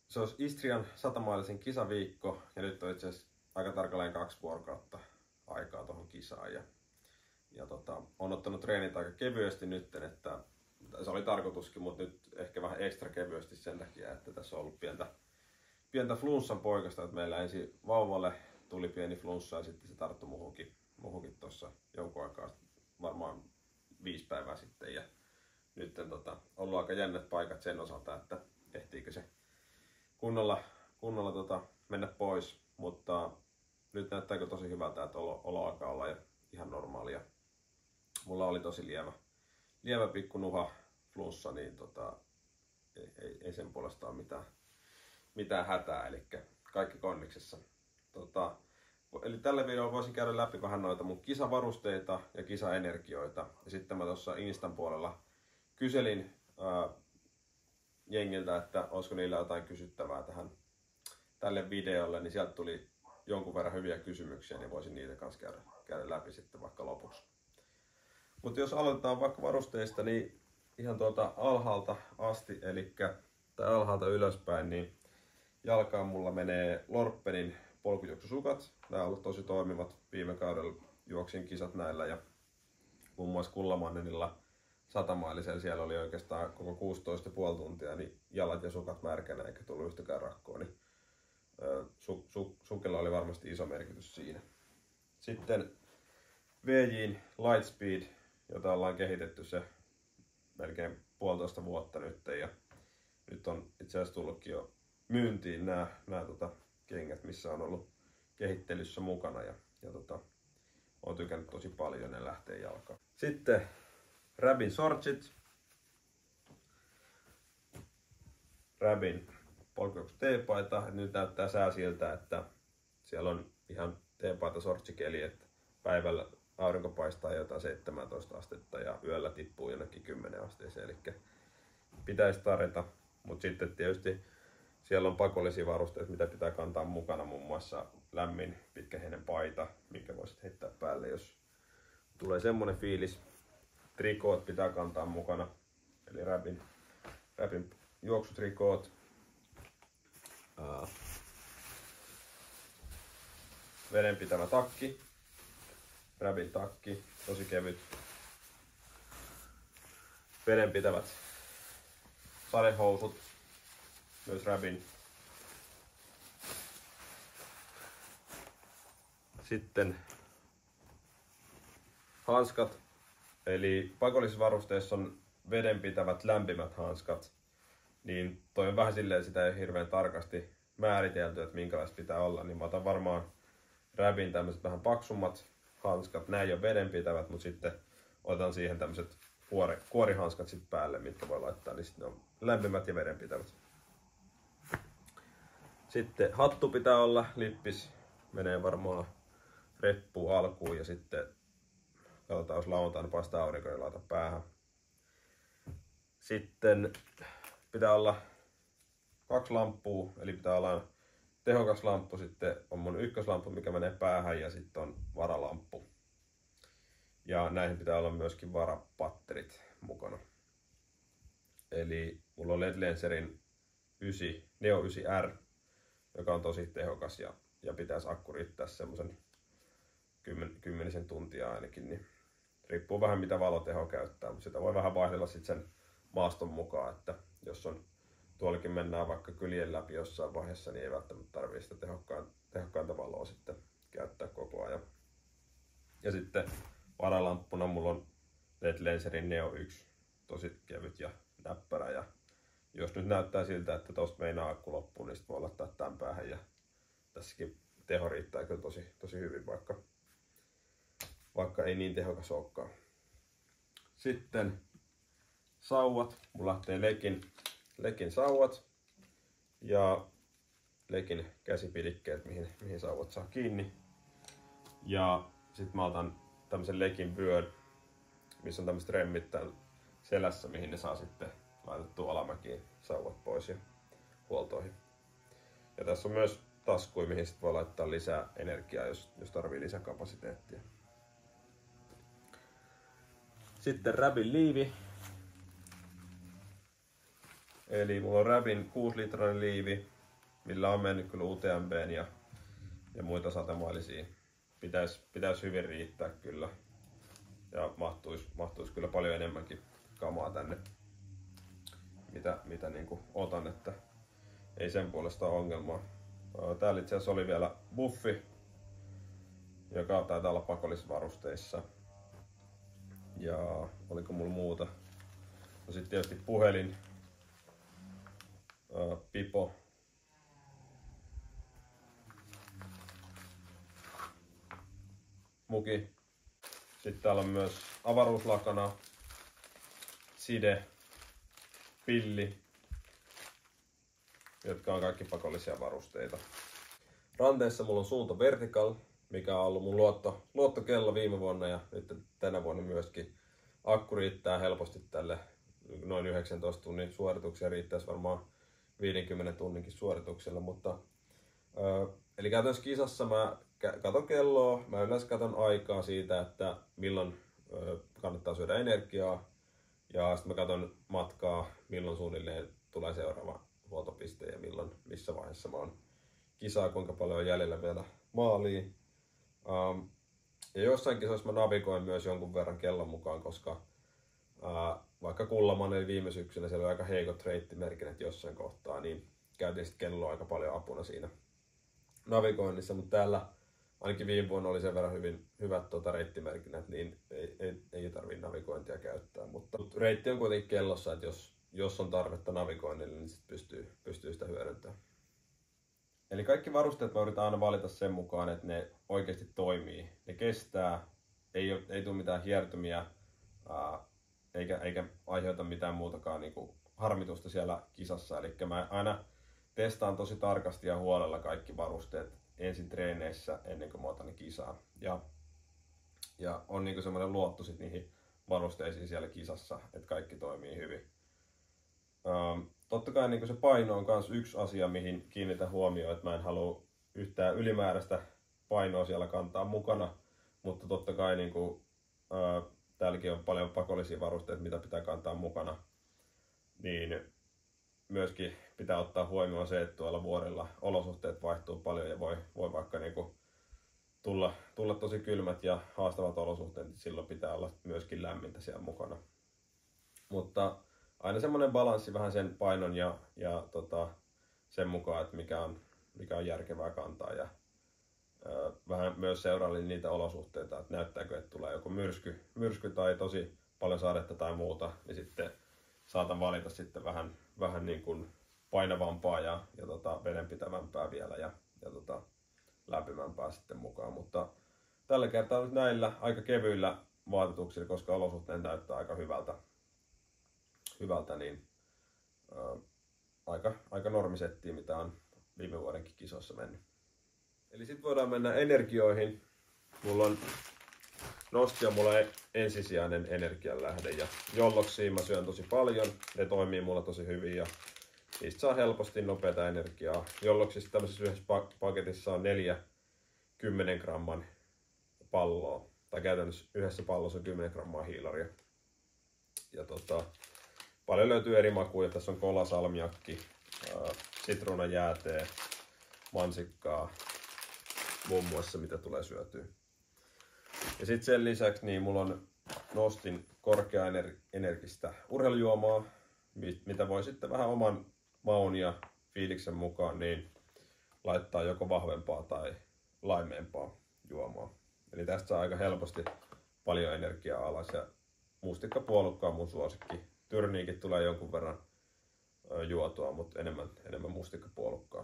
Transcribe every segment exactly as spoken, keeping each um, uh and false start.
se olisi Istrian satamailisen kisaviikko ja nyt on itse asiassa aika tarkalleen kaksi vuorokautta aikaa tuohon kisaan. Ja, ja tota, on ottanut treenit aika kevyesti nyt, että se oli tarkoituskin, mutta nyt ehkä vähän ekstra kevyesti sen takia, että tässä on ollut pientä, pientä flunssan poikasta, että meillä ensin vauvalle tuli pieni flunssa ja sitten se tarttui muhunkin, muhunkin tuossa jonkun aikaa, varmaan viisi päivää sitten. Ja nyt on tota, ollut aika jännät paikat sen osalta, että ehtiikö se kunnolla, kunnolla tota, mennä pois, mutta nyt näyttääkö tosi hyvältä, että olo, olo alkaa olla ihan normaalia. Mulla oli tosi lievä, lievä pikku nuha flunssa, niin tota, ei, ei, ei sen puolesta ole mitään, mitään hätää, eli kaikki konniksessa. Tota, eli tällä videolla voisin käydä läpi vähän noita mun kisavarusteita ja kisaenergioita. Ja sitten mä tuossa Instan puolella kyselin ää, jengiltä, että olisiko niillä jotain kysyttävää tähän, tälle videolle, niin sieltä tuli jonkun verran hyviä kysymyksiä, niin voisin niitä kanssa käydä, käydä läpi sitten vaikka lopuksi. Mutta jos aloitetaan vaikka varusteista, niin ihan tuolta alhaalta asti, eli tai alhaalta ylöspäin, niin jalkaan mulla menee Lorpenin polkujuoksusukat. Nämä on ollut tosi toimivat. Viime kaudella juoksin kisat näillä ja muun muassa Kullamannenilla satamailisella siellä oli oikeastaan koko kuusitoista pilkku viisi tuntia, niin jalat ja sukat märkänä eikä tullut yhtäkään rakkoa, niin su, su, sukella oli varmasti iso merkitys siinä. Sitten V J:n Lightspeed, jota ollaan kehitetty se melkein puolitoista vuotta nyt, ja nyt on itse asiassa tullutkin jo myyntiin nämä, nämä tota, kengät, missä on ollut kehittelyssä mukana, ja, ja tota, olen tykännyt tosi paljon, ne lähtee jalkaan. Sitten Rabin shortsit, Rabin polkujuoksu teepaita. Nyt näyttää sää siltä, että siellä on ihan teepaita shortsikeli, että päivällä aurinko paistaa jotain seitsemäntoista astetta ja yöllä tippuu jonnekin kymmenen asteeseen, eli pitäisi tarjota, mutta sitten tietysti siellä on pakollisia varusteita, mitä pitää kantaa mukana, muun muassa lämmin pitkähinen paita, minkä voisit heittää päälle, jos tulee semmoinen fiilis. Trikoot pitää kantaa mukana, eli Rabin, Rabin juoksutrikoot. Uh, vedenpitävä takki, Rabin takki, tosi kevyt. Vedenpitävät sadehousut, myös Rabin. Sitten hanskat, eli pakollisissa varusteissa on vedenpitävät lämpimät hanskat. Niin toi on vähän silleen, sitä ei hirveän tarkasti määritelty, että minkälaista pitää olla, niin mä otan varmaan Rabin tämmöiset vähän paksummat hanskat. Nämä ei ole vedenpitävät, mutta sitten otan siihen tämmöiset kuori, kuorihanskat sit päälle, mitkä voi laittaa, niin sitten ne on lämpimät ja vedenpitävät. Sitten hattu pitää olla, lippis menee varmaan reppuun alkuun ja sitten katsotaan, jos lauantaina paistaa aurinko, niin laita päähän. Sitten pitää olla kaksi lamppua, eli pitää olla tehokas lamppu, sitten on mun ykköslamppu, mikä menee päähän, ja sitten on varalamppu. Ja näihin pitää olla myöskin varapatterit mukana. Eli mulla on L E D-lenserin Neo yhdeksän R, joka on tosi tehokas ja, ja pitäisi akku riittää semmoisen kymmen, kymmenisen tuntia ainakin. Niin riippuu vähän mitä valoteho käyttää, mutta sitä voi vähän vaihdella sitten sen maaston mukaan, että jos on tuollakin mennään vaikka kylien läpi jossain vaiheessa, niin ei välttämättä tarvitse sitä tehokkaan, tehokkainta valoa sitten käyttää koko ajan. Ja sitten varalamppuna mulla on L E D-lenserin Neo yksi, tosi kevyt ja näppärä. Ja jos nyt näyttää siltä, että tosta meinaa akku loppuu, niin sit voi laittaa tämän päähän. Ja tässäkin teho riittää kyllä tosi, tosi hyvin, vaikka, vaikka ei niin tehokas olekaan. Sitten sauvat. Mulla lähtee Lekin, Lekin sauvat ja Lekin käsipidikkeet, mihin, mihin sauvat saa kiinni. Ja sitten mä otan tämmösen Lekin vyön, missä on tämmöset remmit täällä selässä, mihin ne saa sitten laitettua alamäkiin sauvat pois ja huoltoihin. Ja tässä on myös taskuja, mihin sit voi laittaa lisää energiaa, jos, jos tarvii lisäkapasiteettia. Sitten Rabin liivi. Eli mulla on Rabin kuusi litrainen liivi. millä on mennyt kyllä U T M B:n ja, ja muita satemailisia. Pitäisi pitäis hyvin riittää kyllä. Ja mahtuisi, mahtuisi kyllä paljon enemmänkin kamaa tänne, mitä, mitä niin kuin otan, että ei sen puolesta ole ongelmaa. Täällä itse asiassa oli vielä buffi, joka taitaa olla pakollisvarusteissa. Ja oliko mulla muuta? No sitten tietysti puhelin, ää, pipo, muki. Sitten täällä on myös avaruuslakana, side, pilli, jotka on kaikki pakollisia varusteita. Ranteessa mulla on suunta vertical, mikä on ollut mun luotto, luottokello viime vuonna ja nyt tänä vuonna myöskin. Akku riittää helposti tälle noin yhdeksäntoista tunnin suorituksia, riittäisi varmaan viidenkymmenen tunninkin suorituksella, mutta ö, eli käytännössä kisassa mä katon kelloa, mä yleensä katon aikaa siitä, että milloin ö, kannattaa syödä energiaa ja sitten mä katon matkaa, milloin suunnilleen tulee seuraava huoltopiste ja milloin, missä vaiheessa mä oon kisaa, kuinka paljon on jäljellä vielä maaliin. Um, ja jossain kisoissa mä navigoin myös jonkun verran kellon mukaan, koska uh, vaikka Kullaman eli viime syksynä siellä oli aika heikot reittimerkinnät jossain kohtaa, niin käytin sitten kelloa aika paljon apuna siinä navigoinnissa, mutta täällä ainakin viime vuonna oli sen verran hyvin, hyvät tuota, reittimerkinnät, niin ei, ei, ei tarvitse navigointia käyttää, mutta reitti on kuitenkin kellossa, että jos, jos on tarvetta navigoinnille, niin sit pystyy, pystyy sitä hyödyntämään. Eli kaikki varusteet mä yritän aina valita sen mukaan, että ne oikeasti toimii. Ne kestää, ei, ole, ei tule mitään hiertymiä, ää, eikä, eikä aiheuta mitään muutakaan niin kuin harmitusta siellä kisassa. Eli mä aina testaan tosi tarkasti ja huolella kaikki varusteet ensin treeneissä ennen kuin mä otan ne kisaan. Ja, ja on niin kuin semmoinen luotto sit niihin varusteisiin siellä kisassa, että kaikki toimii hyvin. Ähm, totta kai niin se paino on myös yksi asia, mihin kiinnitän huomioon, että mä en halua yhtään ylimääräistä painoa siellä kantaa mukana, mutta totta kai niin kuin, ää, täälläkin on paljon pakollisia varusteita, mitä pitää kantaa mukana, niin myöskin pitää ottaa huomioon se, että tuolla vuorilla olosuhteet vaihtuu paljon ja voi, voi vaikka niin kuin tulla, tulla tosi kylmät ja haastavat olosuhteet, niin silloin pitää olla myöskin lämmintä siellä mukana. Mutta aina semmoinen balanssi vähän sen painon ja, ja tota, sen mukaan, että mikä on, mikä on järkevää kantaa. Ja, ö, vähän myös seurailin niitä olosuhteita, että näyttääkö, että tulee joku myrsky, myrsky tai tosi paljon sadetta tai muuta, niin sitten saatan valita sitten vähän, vähän niin kuin painavampaa ja, ja tota, vedenpitävämpää vielä ja, ja tota, lämpimämpää sitten mukaan. Mutta tällä kertaa nyt näillä aika kevyillä vaatetuksilla, koska olosuhteet näyttää aika hyvältä. hyvältä, niin ää, aika, aika normisettiä, mitä on viime vuodenkin kisossa mennyt. Eli sitten voidaan mennä energioihin. Mulla on nosti ja mulla on ensisijainen energianlähde ja jolloksia mä syön tosi paljon. Ne toimii mulla tosi hyvin ja niistä saa helposti nopeata energiaa. Jolloksissa tämmöisessä yhdessä paketissa on neljä kymmenen gramman palloa. Tai käytännössä yhdessä pallossa on kymmenen grammaa hiilaria. Ja tota, paljon löytyy eri makuja. Tässä on kola, salmiakki, sitruunajäätee, mansikkaa, muun muassa mitä tulee syötyä. Ja sitten sen lisäksi niin mulla on Nostin korkeaenergistä urheilujuomaa, mitä voi sitten vähän oman maun ja fiiliksen mukaan niin laittaa joko vahvempaa tai laimeempaa juomaa. Eli tästä saa aika helposti paljon energiaa alas ja mustikkapuolukka on mun suosikki. Tyrniikin tulee jonkun verran juotua, mutta enemmän, enemmän mustikkapuolukkaa.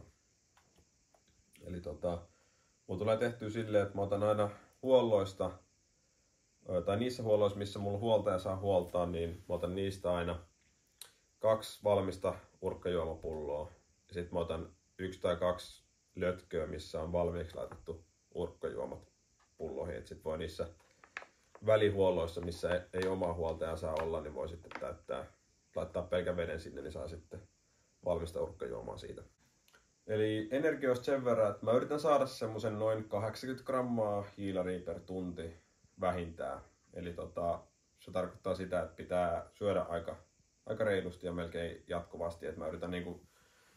Eli tota, mulla tulee tehtyä silleen, että mä otan aina huolloista, tai niissä huolloissa, missä mulla huoltaja saa huoltaa, niin mä otan niistä aina kaksi valmista urkkajuomapulloa. Ja sit mä otan yksi tai kaksi lötköä, missä on valmiiksi laitettu urkkajuomat pulloihin. Et sit voi niissä välihuolloissa, missä ei omaa huoltajaa saa olla, niin voi sitten täyttää, laittaa pelkän veden sinne, niin saa sitten valmista urkkajuomaa siitä. Eli energioista sen verran, että mä yritän saada semmosen noin kahdeksankymmentä grammaa hiilaria per tunti vähintään. Eli tota, se tarkoittaa sitä, että pitää syödä aika, aika reilusti ja melkein jatkuvasti. Että mä yritän niinku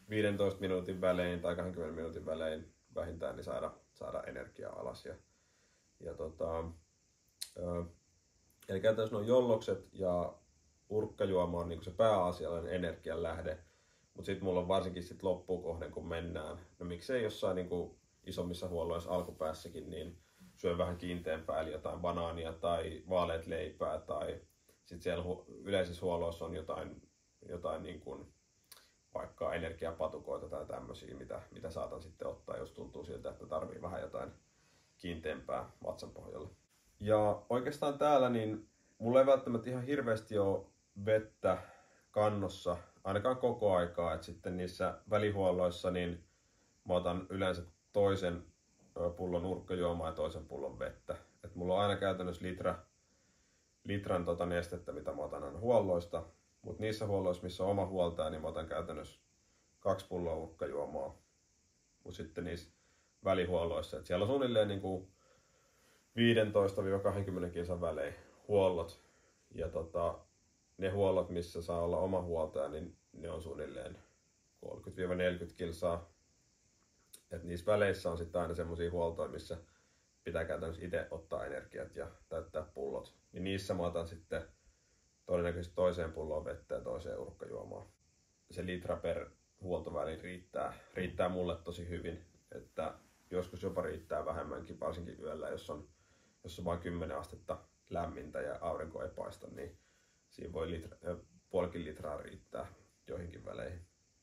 viidentoista minuutin välein tai kaksikymmentä minuutin välein vähintään niin saada, saada energiaa alas. Ja, ja tota, ö, eli käytännössä nuo jollokset ja urkkajuoma on niin se pääasiallinen energian lähde, mutta sitten mulla on varsinkin sit loppuun kohden, kun mennään, no miksei jossain niin kuin isommissa huolloissa alkupäässäkin, niin syön vähän kiinteämpää, eli jotain banaania tai vaaleat leipää, tai sitten siellä yleisissä huolloissa on jotain, jotain niin kuin vaikka energiapatukoita tai tämmöisiä, mitä, mitä saatan sitten ottaa, jos tuntuu siltä, että tarvii vähän jotain kiinteämpää vatsan pohjalle. Ja oikeastaan täällä niin mulla ei välttämättä ihan hirveästi ole vettä kannossa, ainakaan koko aikaa, että sitten niissä välihuolloissa niin mä otan yleensä toisen pullon urkkajuomaa ja toisen pullon vettä. Et mulla on aina käytännössä litra, litran tota nestettä, mitä mä otan aina huolloista, mutta niissä huolloissa, missä on oma huoltaja, niin mä otan käytännössä kaksi pulloa urkkajuomaa. Mutta sitten niissä välihuolloissa, että siellä on suunnilleen niin kuin viisitoista kaksikymmentä kilsan välein huollot. Ja tota, ne huollot, missä saa olla oma huoltaja, niin ne on suunnilleen kolmekymmentä neljäkymmentä kilsaa. Et niissä väleissä on sitten aina semmoisia huoltoja, missä pitää käytännössä itse ottaa energiat ja täyttää pullot. Niin niissä mä otan sitten todennäköisesti toiseen pulloon vettä ja toiseen urkkajuomaan. Se litra per huoltoväli riittää, riittää mulle tosi hyvin. Että joskus jopa riittää vähemmänkin, varsinkin yöllä, jos on, jos on vain kymmenen astetta lämmintä ja aurinko ei paista, niin siinä voi litra, puolikin litraa riittää joihinkin väleihin.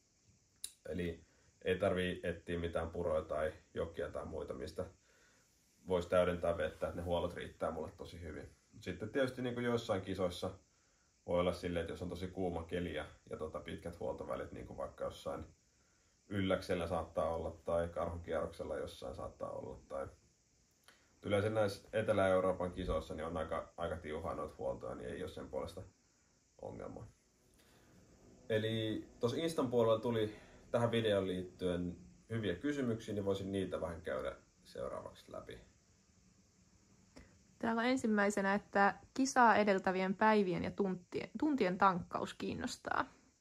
Eli ei tarvii etsiä mitään puroja tai jokia tai muita, mistä voisi täydentää vettä, että ne huollot riittää mulle tosi hyvin. Sitten tietysti niin kuin joissain kisoissa voi olla silleen, että jos on tosi kuuma keli ja, ja tota pitkät huoltovälit, niin kuin vaikka jossain Ylläksellä saattaa olla tai Karhukierroksella jossain saattaa olla. Tai yleensä näissä Etelä-Euroopan kisoissa niin on aika, aika tiuhaa noita huoltoja, niin ei ole sen puolesta ongelmaa. Eli tuossa Instan puolella tuli tähän videoon liittyen hyviä kysymyksiä, niin voisin niitä vähän käydä seuraavaksi läpi. Täällä on ensimmäisenä, että kisaa edeltävien päivien ja tuntien, tuntien tankkaus kiinnostaa.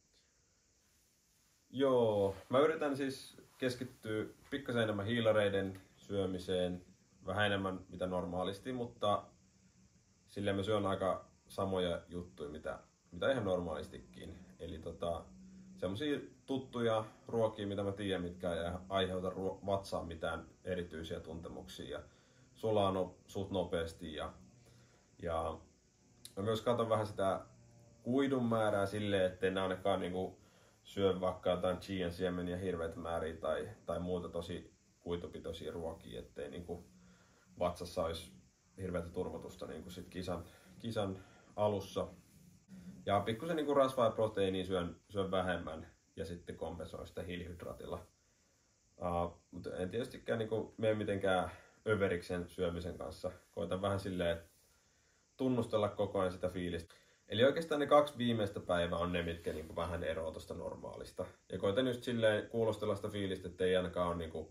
Joo, mä yritän siis keskittyä pikkasen enemmän hiilareiden syömiseen, vähän enemmän mitä normaalisti, mutta silleen mä syön aika samoja juttuja, mitä, mitä ihan normaalistikin. Eli tota, semmosia tuttuja ruokia, mitä mä tiedän, mitkä ei aiheuta vatsaan mitään erityisiä tuntemuksia ja sulaa no, suht nopeasti. Ja, ja mä myös katson vähän sitä kuidun määrää silleen, ettei ne ainakaan niinku syö vaikka jotain chian siemeniä hirveitä määriä tai, tai muuta tosi kuitupitoisia ruokia, ettei niinku vatsassa olisi hirveätä turvotusta niinku sit kisan, kisan alussa. Ja pikkusen niinku rasvaa ja proteiiniä syön, syön vähemmän ja sitten kompensoin sitä hiilihydraatilla. Uh, mutta en tietystikään niinku mene mitenkään överiksen syömisen kanssa. Koitan vähän silleen tunnustella koko ajan sitä fiilistä. Eli oikeastaan ne kaksi viimeistä päivää on ne, mitkä niinku vähän eroavat tuosta normaalista. Ja koitan just silleen kuulostella sitä fiilistä, että ei ainakaan ole niinku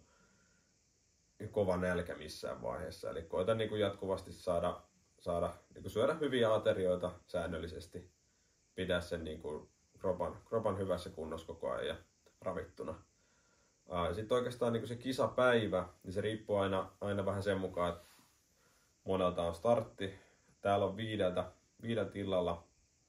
kova nälkä missään vaiheessa. Eli koitan niinku jatkuvasti saada, saada niinku syödä hyviä aterioita säännöllisesti. Pitää sen niinku kropan, kropan hyvässä kunnossa koko ajan ja ravittuna. Sitten oikeastaan niinku se kisapäivä, niin se riippuu aina, aina vähän sen mukaan, että monelta on startti. Täällä on viideltä, viideltä illalla.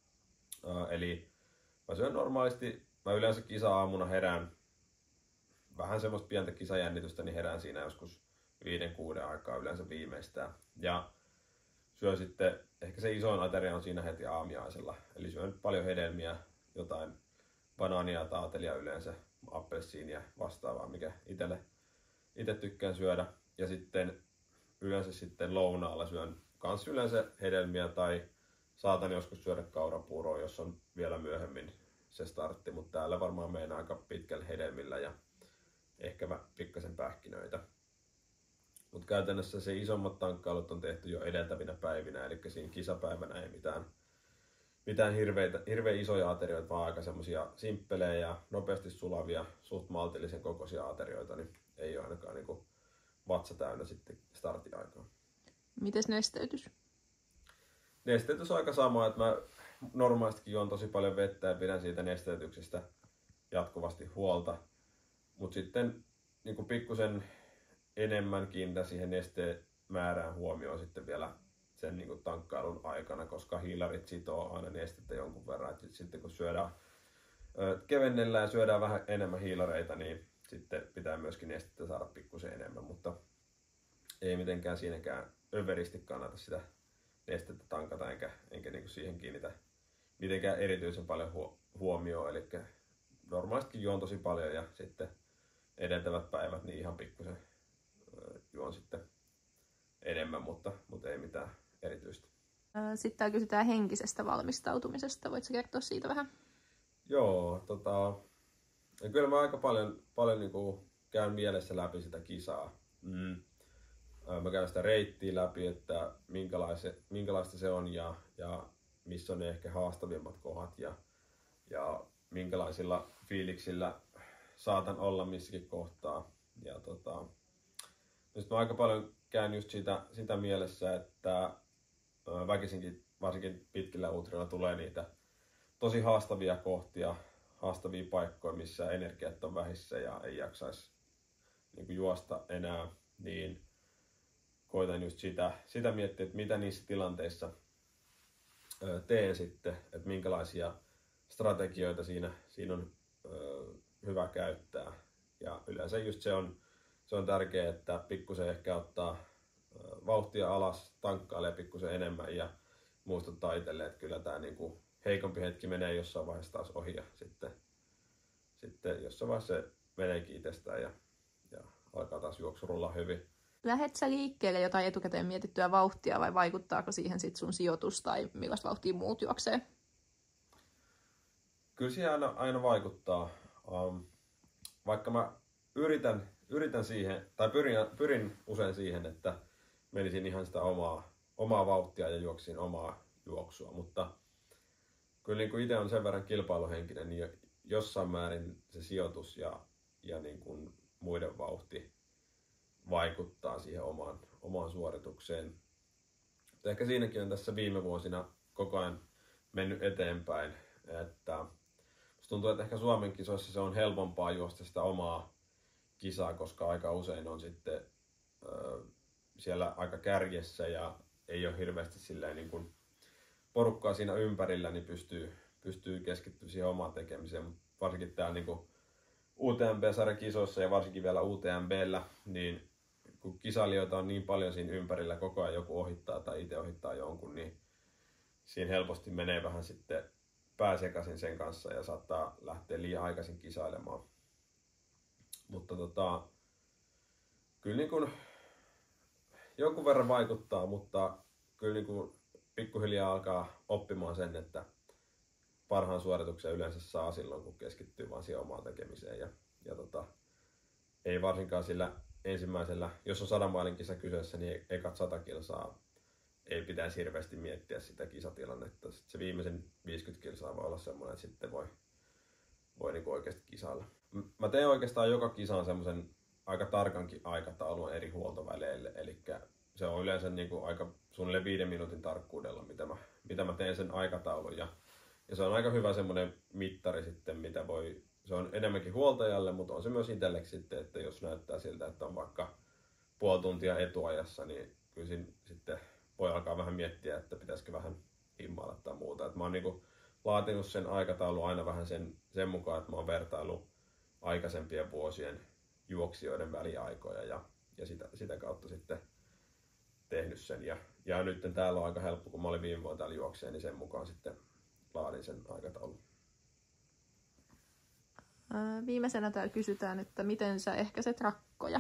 Eli mä syön normaalisti, mä yleensä kisa-aamuna herään, vähän semmoista pientä kisajännitystä, niin herään siinä joskus viiden kuuden aikaa yleensä viimeistään. Ja syön sitten, ehkä se isoin ateria on siinä heti aamiaisella. Eli syön paljon hedelmiä, jotain banaania, taatelia yleensä, appelsiinia vastaavaa, mikä itelle, itse tykkään syödä. Ja sitten yleensä sitten lounaalla syön kans yleensä hedelmiä tai saatan joskus syödä kaurapuuroa, jos on vielä myöhemmin se startti, mutta täällä varmaan meinaa aika pitkällä hedelmillä ja ehkä pikkasen pähkinöitä. Mutta käytännössä se isommat tankkailut on tehty jo edeltävinä päivinä, eli siinä kisapäivänä ei mitään, mitään hirveitä, hirveän isoja aterioita, vaan aika semmosia simppelejä ja nopeasti sulavia, suht maltillisen kokoisia aterioita, niin ei ole ainakaan niinku vatsa täynnä sitten starttiaikaa. Mites nesteytys? Nesteytys on aika sama, että mä normaalistikin juon tosi paljon vettä ja pidän siitä nesteytyksestä jatkuvasti huolta. Mutta sitten niin kuin pikkusen enemmän kiinnitän siihen nesteen määrään huomioon sitten vielä sen niin kuin tankkailun aikana, koska hiilarit sitoo aina nestettä jonkun verran. Et sitten kun syödään, kevennellään ja syödään vähän enemmän hiilareita, niin sitten pitää myöskin nestettä saada pikkusen enemmän, mutta ei mitenkään siinäkään överisti kannata sitä nestettä tankata, enkä, enkä niin kuin siihen kiinnitä mitenkään erityisen paljon huomioon. Eli normaalistikin juon tosi paljon ja sitten edeltävät päivät niin ihan pikkusen juon sitten enemmän, mutta, mutta ei mitään erityistä. Sitten täällä kysytään henkisestä valmistautumisesta. Voitko kertoa siitä vähän? Joo, tota, ja kyllä mä aika paljon, paljon niin kuin käyn mielessä läpi sitä kisaa. Mm. Mä käyn sitä reittiä läpi, että minkälaista se on ja, ja missä on ne ehkä haastavimmat kohdat ja, ja minkälaisilla fiiliksillä saatan olla missäkin kohtaa. Ja tota, mä aika paljon käyn just sitä, sitä mielessä, että väkisinkin varsinkin pitkillä ultrilla tulee niitä tosi haastavia kohtia, haastavia paikkoja, missä energiat on vähissä ja ei jaksaisi niin kuin juosta enää, niin koitan just sitä, sitä miettiä, että mitä niissä tilanteissa teen sitten, että minkälaisia strategioita siinä, siinä on ö, hyvä käyttää. Ja yleensä just se on, se on tärkeää, että pikkusen ehkä ottaa vauhtia alas, tankkailee pikkusen enemmän ja muistuttaa itselle, että kyllä tämä niinku heikompi hetki menee jossain vaiheessa taas ohi ja sitten, sitten jossain vaiheessa se meneekin itsestään ja, ja alkaa taas juoksurulla hyvin. Lähet sä liikkeelle jotain etukäteen mietittyä vauhtia vai vaikuttaako siihen sit sun sijoitus tai millaista vauhtia muut juoksee? Kyllä siihen aina, aina vaikuttaa. Um, vaikka mä yritän, yritän siihen, tai pyrin, pyrin usein siihen, että menisin ihan sitä omaa, omaa vauhtia ja juoksin omaa juoksua, mutta kyllä niin kuin itse on sen verran kilpailuhenkinen, niin jossain määrin se sijoitus ja, ja niin kuin muiden vauhti vaikuttaa siihen omaan, omaan suoritukseen. Mutta ehkä siinäkin on tässä viime vuosina koko ajan mennyt eteenpäin, että musta tuntuu, että ehkä Suomen kisoissa se on helpompaa juosta sitä omaa kisaa, koska aika usein on sitten ö, siellä aika kärjessä ja ei ole hirveästi silleen niin kuin porukkaa siinä ympärillä, niin pystyy, pystyy keskittymään siihen omaan tekemiseen. Mutta varsinkin täällä niin kuin U T M B-sarjan kisoissa ja varsinkin vielä U T M B:llä, niin kun kisailijoita on niin paljon siinä ympärillä, koko ajan joku ohittaa tai itse ohittaa jonkun, niin siinä helposti menee vähän sitten pää sekaisin sen kanssa ja saattaa lähteä liian aikaisin kisailemaan. Mutta tota, kyllä niin kuin jonkun verran vaikuttaa, mutta kyllä niin kuin pikkuhiljaa alkaa oppimaan sen, että parhaan suorituksen yleensä saa silloin, kun keskittyy vaan siihen omaan tekemiseen. Ja, ja tota, ei varsinkaan sillä ensimmäisellä, jos on sadan mailin kisa kyseessä, niin ekat sata kilsaa ei pitäisi hirveästi miettiä sitä kisatilannetta. Sitten se viimeisen viisikymmentä kilsaa voi olla semmoinen, että sitten voi, voi niinku oikeasti kisailla. Mä teen oikeastaan joka kisaan semmoisen aika tarkankin aikataulun eri huoltoväleille, eli se on yleensä niinku aika suunnilleen viiden minuutin tarkkuudella, mitä mä, mitä mä teen sen aikataulun. Ja, ja se on aika hyvä semmoinen mittari sitten, mitä voi, se on enemmänkin huoltajalle, mutta on se myös itsellekin sitten, että jos näyttää siltä, että on vaikka puoli tuntia etuajassa, niin kyllä siinä sitten voi alkaa vähän miettiä, että pitäisikö vähän himmailla tai muuta. Et mä oon niinku laatinut sen aikataulun aina vähän sen, sen mukaan, että mä oon vertailu aikaisempien vuosien juoksijoiden väliaikoja ja, ja sitä, sitä kautta sitten tehnyt sen. Ja, ja nyt täällä on aika helppo, kun mä olin viime vuonna täällä juokseen, niin sen mukaan sitten laadin sen aikataulun. Viimeisenä täällä kysytään, että miten sä ehkäiset rakkoja?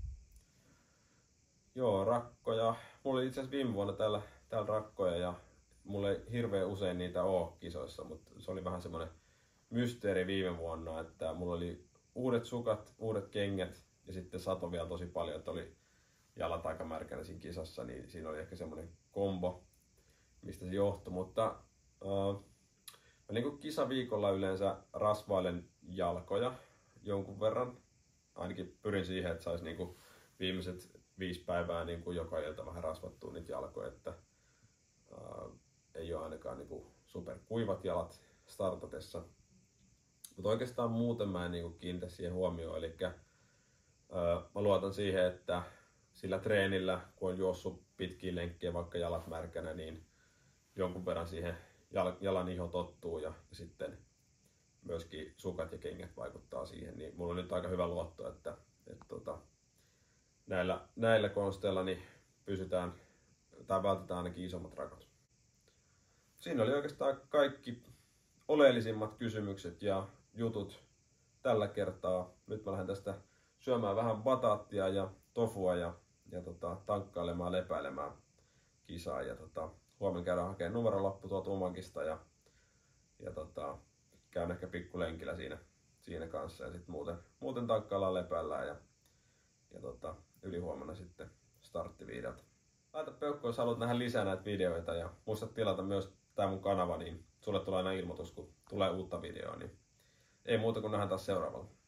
Joo, rakkoja. Mulla oli itse asiassa viime vuonna täällä, täällä rakkoja ja mulla ei hirveän usein niitä ole kisoissa, mutta se oli vähän semmoinen mysteeri viime vuonna, että mulla oli uudet sukat, uudet kengät ja sitten sato vielä tosi paljon, että oli jalat aika märkänä siinä kisassa, niin siinä oli ehkä semmoinen kombo, mistä se johtui, mutta uh, mä niin kuin kisaviikolla yleensä rasvailen jalkoja jonkun verran, ainakin pyrin siihen, että saisi niin kuin viimeiset viisi päivää niin kuin joka ilta vähän rasvattua niitä jalkoja, että uh, ei ole ainakaan niin kuin superkuivat jalat startatessa. Mutta oikeastaan muuten mä en niinku kiinnitä siihen huomioon. Eli öö, mä luotan siihen, että sillä treenillä, kun on juossut pitkiä lenkkejä, vaikka jalat märkänä, niin jonkun verran siihen jalan iho tottuu ja sitten myöskin sukat ja kengät vaikuttaa siihen. Niin mulla on nyt aika hyvä luotto, että, että tota, näillä, näillä konsteilla niin pysytään tai vältetään ainakin isommat rakot. Siinä oli oikeastaan kaikki oleellisimmat kysymykset ja jutut tällä kertaa. Nyt mä lähden tästä syömään vähän bataattia ja tofua ja, ja tota, tankkailemaan, lepäilemään kisaa. Ja tota, huomenna käydään hakemaan numerolappu tuolta Umakista ja, ja tota, käyn ehkä pikkulenkillä siinä, siinä kanssa. Ja sitten muuten, muuten tankkaillaan, lepäillään ja, ja tota, ylihuomenna sitten starttiviideltä. Laita peukku, jos haluat nähdä lisää näitä videoita ja muista tilata myös tää mun kanava, niin sulle tulee aina ilmoitus, kun tulee uutta videoa. Niin ei muuta kuin nähdään taas seuraavalla.